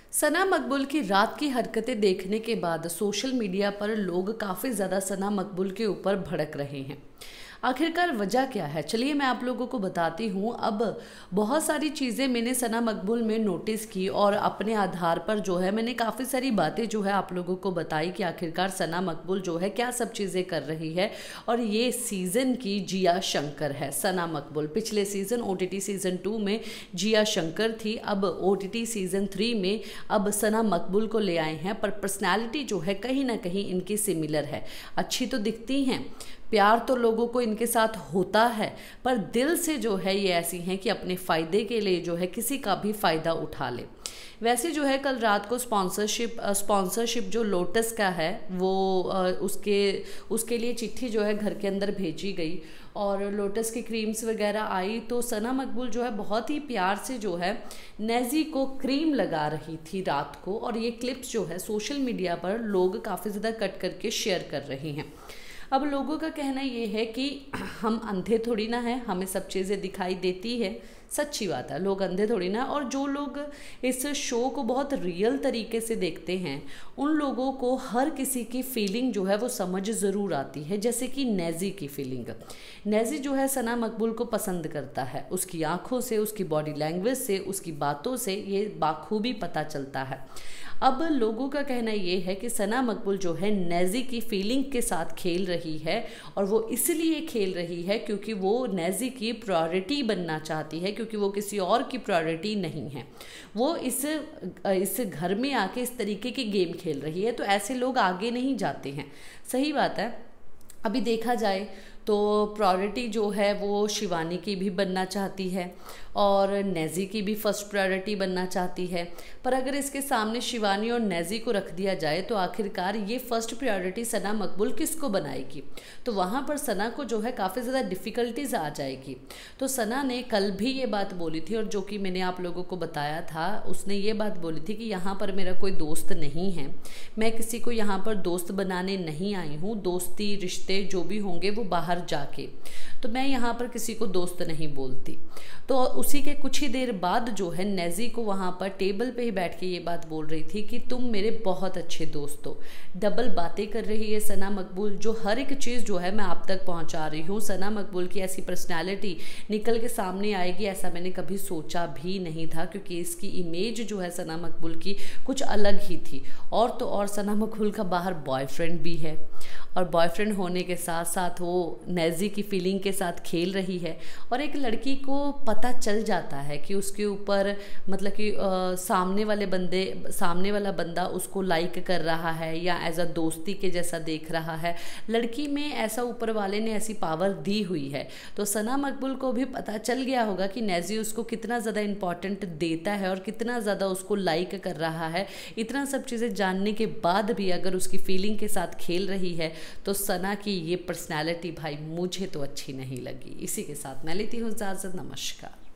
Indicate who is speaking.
Speaker 1: सना मकबूल की रात की हरकतें देखने के बाद सोशल मीडिया पर लोग काफ़ी ज़्यादा सना मकबूल के ऊपर भड़क रहे हैं। आखिरकार वजह क्या है, चलिए मैं आप लोगों को बताती हूँ। अब बहुत सारी चीज़ें मैंने सना मकबूल में नोटिस की और अपने आधार पर जो है मैंने काफ़ी सारी बातें जो है आप लोगों को बताई कि आखिरकार सना मकबूल जो है क्या सब चीज़ें कर रही है। और ये सीज़न की जिया शंकर है। सना मकबूल पिछले सीज़न OTT सीज़न 2 में जिया शंकर थी, अब OTT सीज़न 3 में अब सना मकबूल को ले आए हैं। पर पर्सनैलिटी जो है कहीं ना कहीं इनकी सिमिलर है। अच्छी तो दिखती हैं, प्यार तो लोगों को इनके साथ होता है, पर दिल से जो है ये ऐसी हैं कि अपने फ़ायदे के लिए जो है किसी का भी फ़ायदा उठा ले। वैसे जो है कल रात को स्पॉन्सरशिप जो लोटस का है वो उसके लिए चिट्ठी जो है घर के अंदर भेजी गई और लोटस की क्रीम्स वगैरह आई। तो सना मकबूल जो है बहुत ही प्यार से जो है नेज़ी को क्रीम लगा रही थी रात को, और ये क्लिप्स जो है सोशल मीडिया पर लोग काफ़ी ज़्यादा कट करके शेयर कर रहे हैं। अब लोगों का कहना ये है कि हम अंधे थोड़ी ना हैं, हमें सब चीज़ें दिखाई देती है। सच्ची बात है, लोग अंधे थोड़ी ना। और जो लोग इस शो को बहुत रियल तरीके से देखते हैं उन लोगों को हर किसी की फीलिंग जो है वो समझ ज़रूर आती है। जैसे कि नेज़ी की फीलिंग, नेज़ी जो है सना मकबूल को पसंद करता है, उसकी आँखों से, उसकी बॉडी लैंग्वेज से, उसकी बातों से ये बाखूबी पता चलता है। अब लोगों का कहना ये है कि सना मकबूल जो है नेज़ी की फीलिंग के साथ खेल रही है, और वो इसलिए खेल रही है क्योंकि वो नेज़ी की प्रायोरिटी बनना चाहती है, क्योंकि वो किसी और की प्रायोरिटी नहीं है। वो इस घर में आके इस तरीके की गेम खेल रही है, तो ऐसे लोग आगे नहीं जाते हैं। सही बात है। अभी देखा जाए तो प्रायोरिटी जो है वो शिवानी की भी बनना चाहती है और नेज़ी की भी फर्स्ट प्रायोरिटी बनना चाहती है। पर अगर इसके सामने शिवानी और नेज़ी को रख दिया जाए तो आखिरकार ये फर्स्ट प्रायोरिटी सना मकबूल किसको बनाएगी? तो वहाँ पर सना को जो है काफ़ी ज़्यादा डिफ़िकल्टीज आ जाएगी। तो सना ने कल भी ये बात बोली थी, और जो कि मैंने आप लोगों को बताया था, उसने ये बात बोली थी कि यहाँ पर मेरा कोई दोस्त नहीं है, मैं किसी को यहाँ पर दोस्त बनाने नहीं आई हूँ। दोस्ती रिश्ते जो भी होंगे वो बाहर जाके, तो मैं यहाँ पर किसी को दोस्त नहीं बोलती। तो उसी के कुछ ही देर बाद जो है नेज़ी को वहाँ पर टेबल पे ही बैठ के ये बात बोल रही थी कि तुम मेरे बहुत अच्छे दोस्त हो। डबल बातें कर रही है सना मकबूल, जो हर एक चीज़ जो है मैं आप तक पहुँचा रही हूँ। सना मकबूल की ऐसी पर्सनैलिटी निकल के सामने आएगी ऐसा मैंने कभी सोचा भी नहीं था, क्योंकि इसकी इमेज जो है सना मकबूल की कुछ अलग ही थी। और तो और सना मकबूल का बाहर बॉयफ्रेंड भी है, और बॉयफ्रेंड होने के साथ साथ वो नेज़ी की फीलिंग के साथ खेल रही है। और एक लड़की को पता चल जाता है कि उसके ऊपर मतलब कि सामने वाला बंदा उसको लाइक कर रहा है या एज अ दोस्ती के जैसा देख रहा है। लड़की में ऐसा ऊपर वाले ने ऐसी पावर दी हुई है। तो सना मकबूल को भी पता चल गया होगा कि नेज़ी उसको कितना ज़्यादा इम्पॉर्टेंट देता है और कितना ज़्यादा उसको लाइक कर रहा है। इतना सब चीज़ें जानने के बाद भी अगर उसकी फीलिंग के साथ खेल रही है तो सना की ये पर्सनैलिटी भाई मुझे तो अच्छी नहीं लगी। इसी के साथ मैं लेती हूँ इजाज़त। नमस्कार।